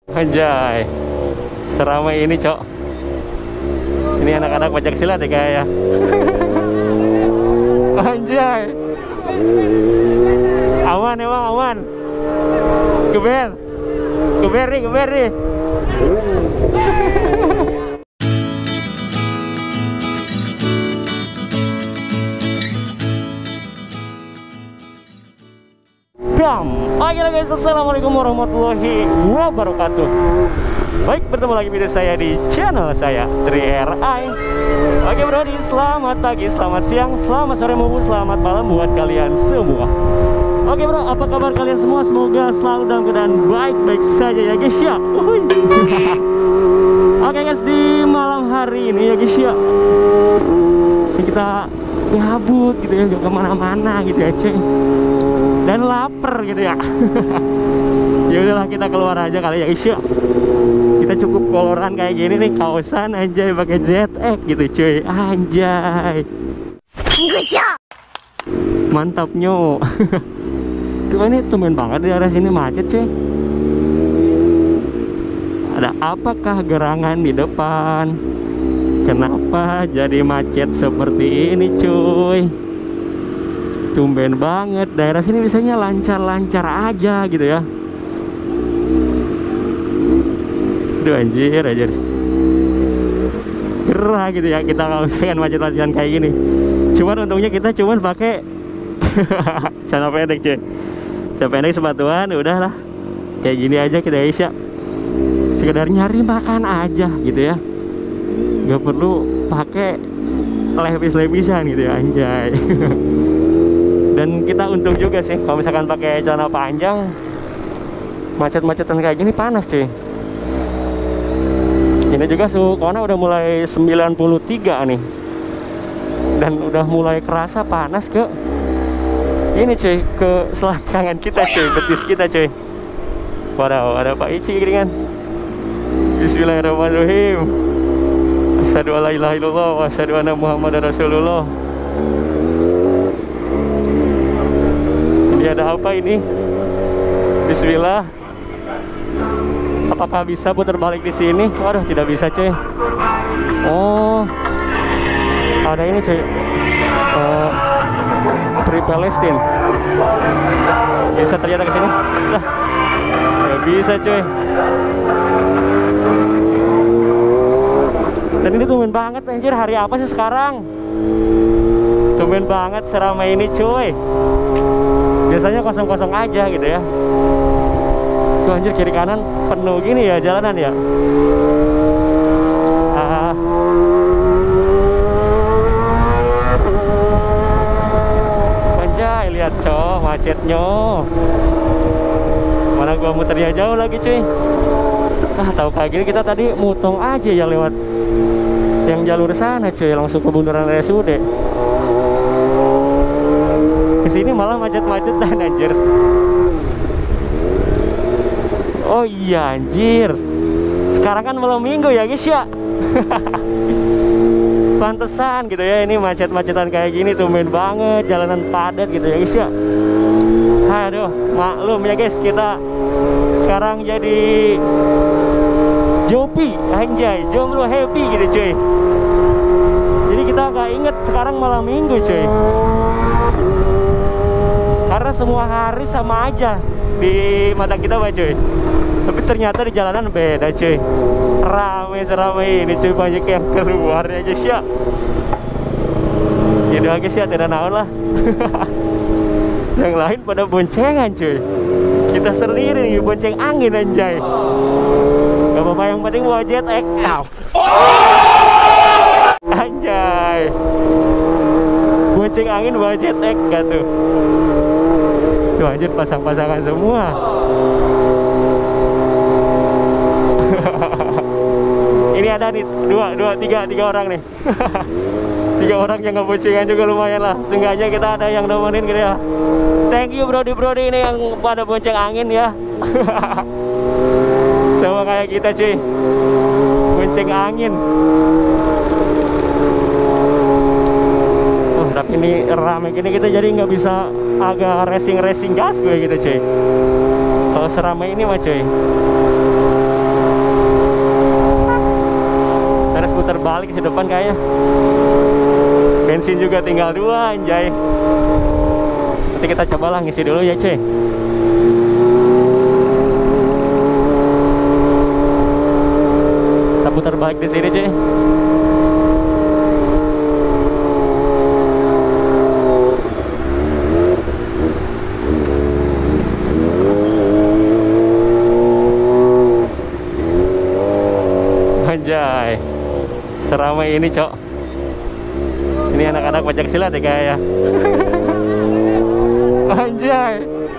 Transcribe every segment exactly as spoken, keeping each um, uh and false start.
Anjay, seramai ini cok. Ini anak-anak pajak silat ya kayak. Anjay, aman emang aman. Geber, geber nih, geber nih. Bam. Oke guys, assalamualaikum warahmatullahi wabarakatuh. Baik, bertemu lagi video saya di channel saya tiga R I. Oke bro, selamat pagi, selamat siang, selamat sore maupun selamat malam buat kalian semua. Oke bro, apa kabar kalian semua? Semoga selalu dalam keadaan baik-baik saja ya guys ya. Uhuy. Oke guys, di malam hari ini ya guys ya, ini kita gabut gitu ya, gak kemana-mana gitu ya cuy, dan lapar gitu ya. Ya udahlah, kita keluar aja kali ya guys ya. Kita cukup koloran kayak gini nih, kaosan anjay pakai Z X gitu cuy, anjay. Mantap nyo. Tuh ini tumben banget di area sini macet cuy. Ada apakah gerangan di depan? Kenapa jadi macet seperti ini cuy? Tumben banget, daerah sini biasanya lancar-lancar aja gitu ya. Aduh anjir, anjir. Gerah gitu ya kita kalau misalkan macet-macetan kayak gini. Cuman untungnya kita cuman pakai celana pendek cuy. Celana pendek, sepatuan, udahlah. Kayak gini aja kita guys ya. Sekedar nyari makan aja gitu ya. Gak perlu pakai levis-levisan gitu ya, anjay. Dan kita untung juga sih kalau misalkan pakai celana panjang, macet-macetan kayak gini panas cuy. Ini juga suhu corona udah mulai sembilan puluh tiga nih, dan udah mulai kerasa panas ke ini cuy, ke selangkangan kita cuy, betis kita cuy. Waduh, ada Pak Ici kan. Bismillahirrahmanirrahim. Asyhadu alla ilaha illallah wa asyhadu anna Muhammadar Rasulullah. Ini ada apa ini? Bismillah. Apakah bisa putar balik di sini? Waduh, tidak bisa cuy. Oh, ada ini cuy, uh, Free Palestine. Bisa ternyata ke sini? Lah, nggak bisa cuy. Dan ini tumben banget anjir, hari apa sih sekarang? Tumben banget seramai ini cuy. Biasanya kosong-kosong aja gitu ya. Tuh anjir, kiri kanan penuh gini ya jalanan ya. Ah. Anjay, lihat coy, macetnya. Mana gua muternya jauh lagi cuy. Ah, tahu kayak gini kita tadi mutong aja ya lewat yang jalur sana cuy, langsung ke bundaran R S U D. Kesini malah macet-macetan anjir. Oh iya anjir, sekarang kan malam minggu ya guys ya. Pantesan gitu ya, ini macet-macetan kayak gini, tumben banget, jalanan padat gitu ya guys ya. Aduh, maklum ya guys, kita sekarang jadi jopi, anjay, jomblo happy gitu cuy. Jadi kita gak inget sekarang malam minggu cuy, karena semua hari sama aja di mata kita pak cuy. Tapi ternyata di jalanan beda cuy, rame seramai ini cuy, banyak yang keluar ya guys ya. Yaudah guys ya, tidak naon lah. Yang lain pada boncengan cuy, kita sendiri nih bonceng angin anjay. Gak apa-apa, yang penting bawa Z X. Anjay, bonceng angin bawa Z X gak tuh? Tuh anjir, pasang-pasangan semua. Ini ada nih dua, dua, tiga, tiga orang nih. Tiga orang yang ngeboncengan juga lumayan lah. Seenggaknya kita ada yang nemenin gitu ya. Thank you brody-brody ini yang pada bonceng angin ya. Sama kayak kita cuy, bonceng angin. Oh, tapi ini rame gini kita jadi nggak bisa agak racing-racing gas gue gitu cuy. Kalau seramai ini mah cuy. terbalik di depan kayaknya. Bensin juga tinggal dua, anjay. Nanti kita cobalah ngisi dulu ya, cuy. Kita putar balik di sini, cuy. Anjay, seramai ini, cok. Ini anak-anak pajak silat ya kayak ya. Anjay,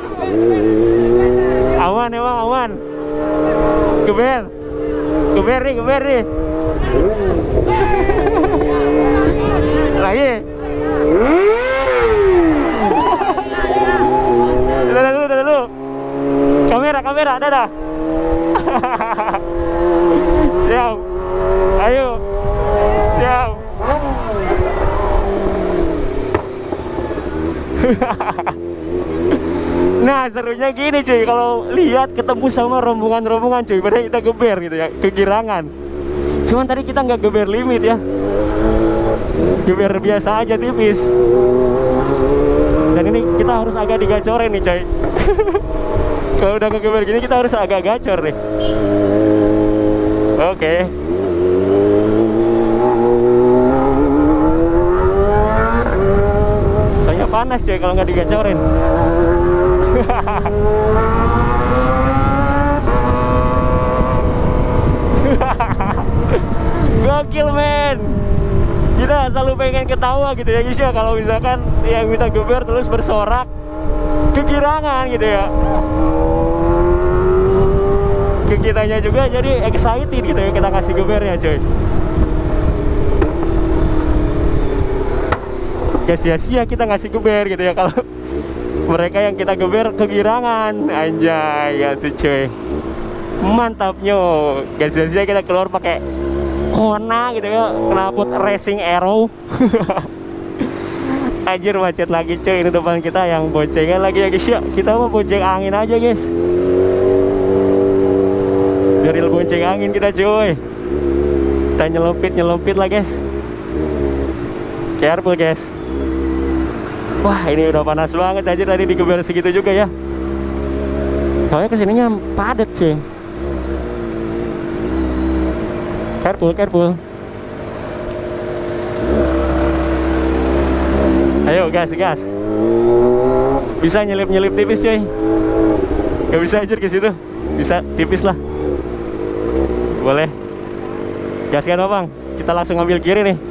aman emang aman. Geber, geber nih, geber nih. Lagi. Dadah dulu, dadah dulu. Kamera, kamera, dadah. Siap. Ayo. Siap. Nah, serunya gini cuy, kalau lihat ketemu sama rombongan-rombongan cuy, padahal kita geber gitu ya, kegirangan. Cuman tadi kita nggak geber limit ya, geber biasa aja tipis. Dan ini kita harus agak digacorin nih coy. Kalau udah ngegeber gini kita harus agak gacor nih. Oke. Okay. Soalnya panas coy kalau nggak digacorin. Gokil men. Kita selalu pengen ketawa gitu ya guys ya, kalau misalkan yang minta geber terus bersorak kegirangan gitu ya. Ke kitanya juga jadi excited gitu ya, kita kasih gebernya coy. Gak sia-sia kita ngasih geber gitu ya kalau mereka yang kita geber kegirangan. Anjay ya tuh coy, mantapnya. Gak sia-sia kita keluar pakai Kona gitu ya, knalpot racing arrow. Anjir macet lagi coy, ini depan kita yang boncengan lagi ya guys ya. Kita mau bonceng angin aja guys, garil bonceng angin kita coy. Kita nyelempit nyelempit lah guys, careful guys. Wah ini udah panas banget aja, tadi digeber segitu juga ya. Soalnya kesininya padat cuy. Careful, careful. Ayo gas, gas. Bisa nyelip-nyelip tipis cuy. Gak bisa aja ke situ. Bisa tipis lah. Boleh. Gaskan Bang. Kita langsung ngambil kiri nih.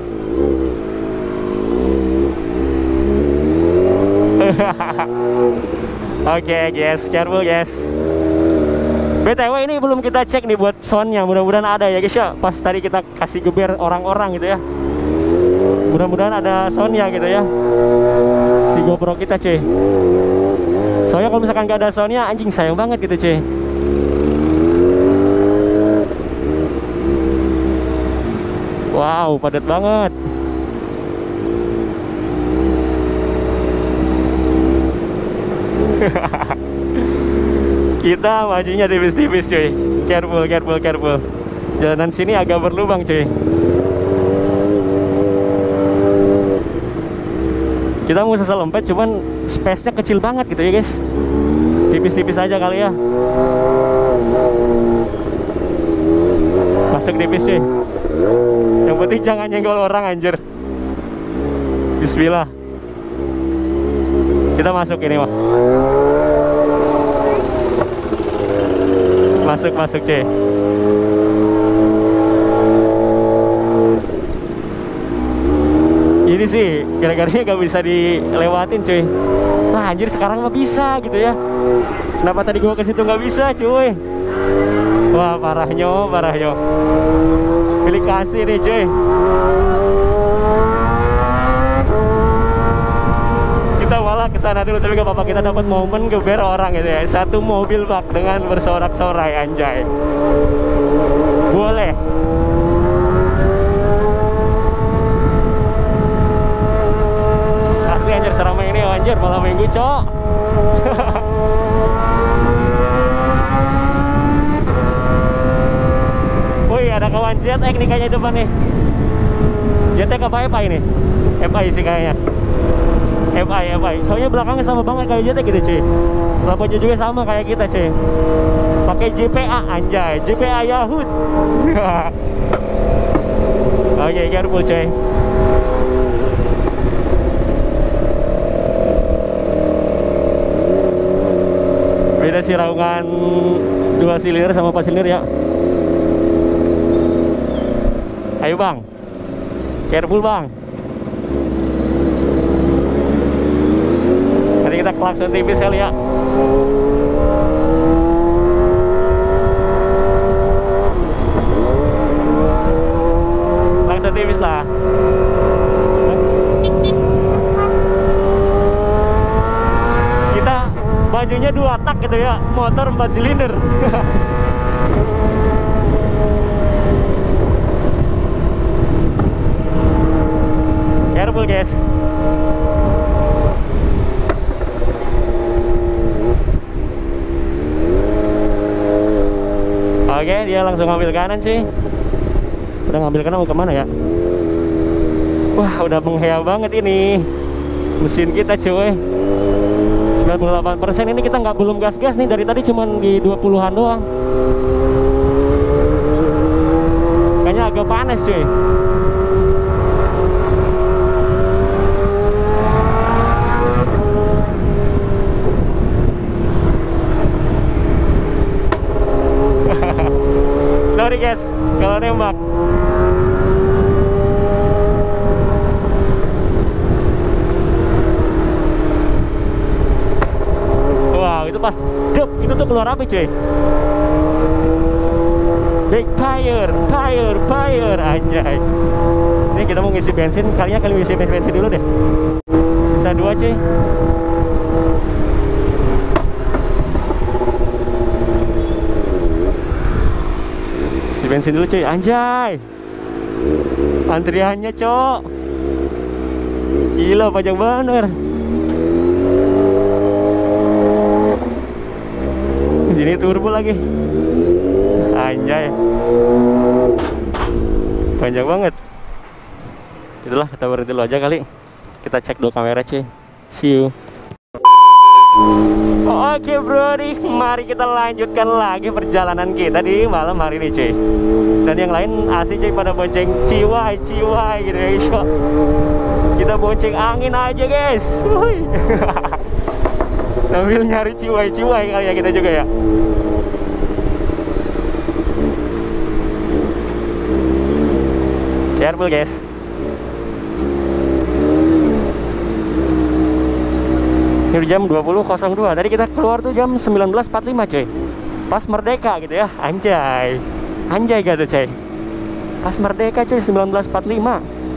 Oke okay, guys, careful guys. B T W ini belum kita cek nih buat soundnya, mudah-mudahan ada ya guys ya. Pas tadi kita kasih geber orang-orang gitu ya, mudah-mudahan ada soundnya gitu ya, si GoPro kita cuy. Soalnya kalau misalkan gak ada soundnya, anjing sayang banget gitu cuy. Wow, padat banget. Kita majunya tipis-tipis cuy. Careful, careful, careful. Jalanan sini agak berlubang cuy. Kita mau sesal lempet, cuman space-nya kecil banget gitu ya guys. Tipis-tipis aja kali ya. Masuk tipis cuy. Yang penting jangan nyenggol orang anjir. Bismillah. Kita masuk ini mah. Masuk, masuk cuy. Ini sih gara-garanya gak bisa dilewatin cuy. Lah anjir sekarang mah bisa gitu ya. Kenapa tadi gua ke situ nggak bisa cuy? Wah parahnya, parahnya. Pilih kasih nih cuy. Kita malah kesana dulu, tapi gak apa-apa, kita dapat momen geber orang gitu ya. Satu mobil bak dengan bersorak-sorai anjay. Boleh. Asli anjir seramai ini anjir, malam minggu cok. Wih ada kawan jet ek nih kayaknya depan nih. J T K apa F I ini? F I sih kayaknya. F I, F I. Soalnya belakangnya sama banget kayak J T gitu cuy. Lampunya juga sama kayak kita cuy. Pakai J P A anjay, J P A Yahoo. Oke, careful cuy. Beda sih raungan dua silinder sama empat silinder ya. Ayo bang, careful bang. Nanti kita klakson tipis kali ya. Klakson tipis lah. Kita bajunya dua tak gitu ya, motor empat silinder. Careful guys. Oke, dia langsung ngambil kanan sih. Udah ngambil kanan mau kemana ya? Wah, udah menghea banget ini mesin kita cuy. sembilan puluh delapan persen ini kita nggak belum gas-gas nih, dari tadi cuman di dua puluhan doang. Kayaknya agak panas cuy. Sorry guys kalau nembak. Wow, itu pas dep itu tuh keluar api cuy. Backfire, fire, fire anjay. Ini kita mau ngisi bensin, kalinya kali ngisi bensin dulu deh. Sisa dua cuy. Bensin dulu cuy, anjay. Antriannya cok, gila panjang bener. Sini turbo lagi, anjay, panjang banget. Itulah, kita berhenti dulu aja kali. Kita cek dua kamera cuy. See you. Oke brody, mari kita lanjutkan lagi perjalanan kita di malam hari ini cuy. Dan yang lain asli cuy pada bonceng ciwai-ciwai gitu ya. Kita bonceng angin aja guys. Sambil nyari ciwai-ciwai kali ya kita juga ya. Careful guys. Ini jam dua puluh nol dua. Tadi kita keluar tuh jam sembilan belas empat puluh lima cuy. Pas merdeka gitu ya. Anjay. Anjay gak tuh cuy. Pas merdeka cuy, sembilan belas empat puluh lima.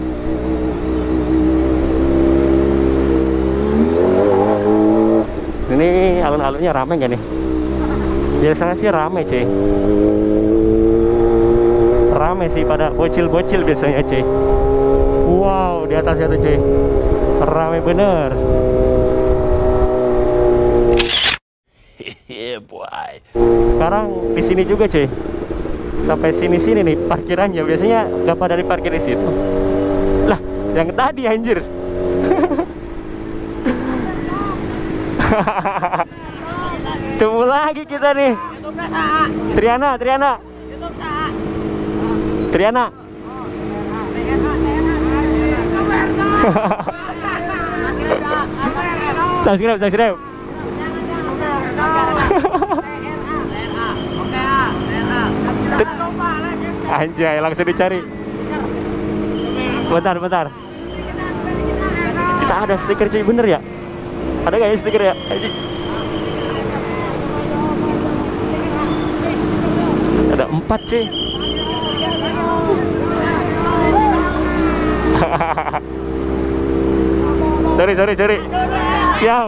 Ini alun-alunnya rame gak nih? Biasanya sih rame cuy. Rame sih, pada bocil-bocil biasanya cuy. Wow, di atasnya tuh cuy, rame bener. Boy. Sekarang di sini juga cuy, sampai sini-sini nih parkirannya. Biasanya nggak pada diparkir di situ. Lah, yang tadi anjir. Tunggu lagi kita nih. Triana, Triana. Triana. Subscribe, subscribe. Anjay, langsung dicari. Bentar, bentar. Kita ada stiker cuy, bener ya? Ada gak ya stiker ya? Ada empat cuy. Sorry, sorry, sorry. Siap.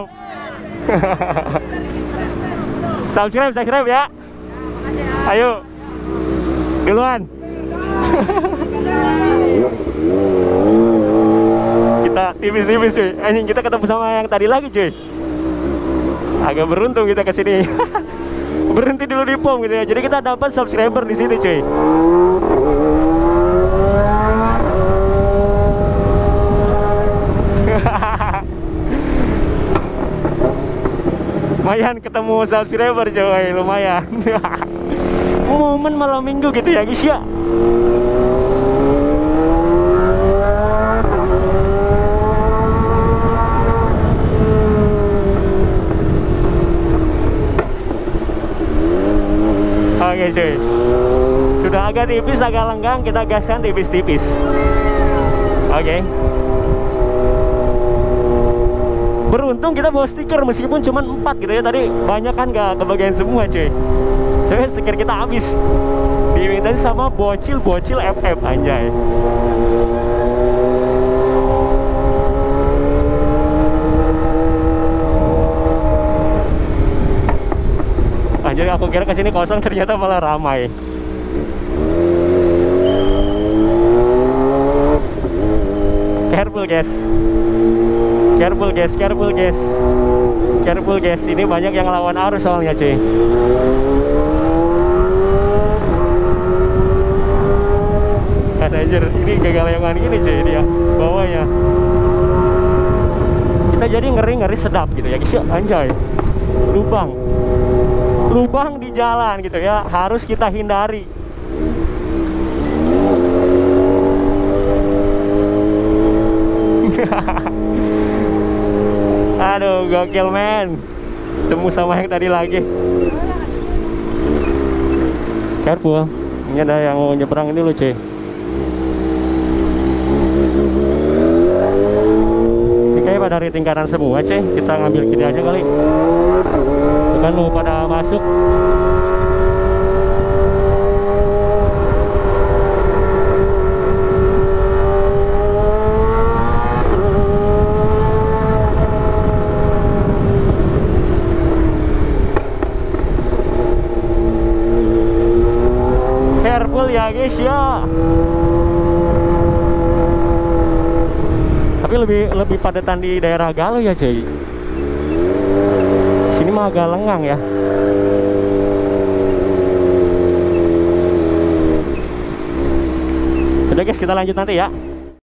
Subscribe, subscribe ya. Ayo. Duluan. Kita tipis-tipis cuy. Anjing, kita ketemu sama yang tadi lagi cuy. Agak beruntung kita kesini. Berhenti dulu di pom gitu ya. Jadi kita dapat subscriber di sini cuy. Lumayan ketemu subscriber coy, lumayan. Momen malam minggu gitu ya guys ya. Oke cuy, sudah agak tipis, agak lenggang, kita gaskan tipis-tipis. Oke. Beruntung kita bawa stiker meskipun cuma empat gitu ya. Tadi banyak kan gak kebagian semua cuy. Soalnya stiker kita habis. Dimintain sama bocil-bocil F F anjay. Anjir, aku kira kesini kosong, ternyata malah ramai. Careful guys. Careful guys, careful guys. Careful guys, ini banyak yang lawan arus soalnya cuy. Ada anjir, ini gagal yang gini cuy dia bawahnya. Kita jadi ngeri-ngeri sedap gitu ya guys ya, anjay. Lubang. Lubang di jalan gitu ya, harus kita hindari. Aduh, gokil men. Temu sama yang tadi lagi. Careful. Ini ada yang mau nyebrang ini loh cuy. Ini kayaknya pada dari tingkatan semua cuy. Kita ngambil kiri aja kali. Bukan mau pada masuk. Careful ya guys ya. Tapi lebih lebih padatan di daerah Galuh ya cuy. Sini mah agak lengang ya. Udah guys, kita lanjut nanti ya.